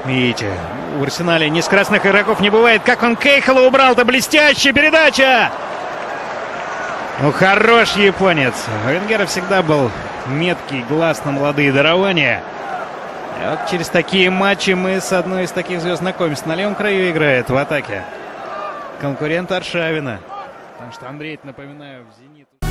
Видите, в Арсенале ни скоростных игроков не бывает. Как он Кейхела убрал-то, блестящая передача! Ну, хорош японец. У Венгера всегда был меткий глаз на молодые дарования. И вот через такие матчи мы с одной из таких звезд знакомимся. На левом краю играет в атаке конкурент Аршавина. Потому что Андрей, напоминаю, в «Зенит».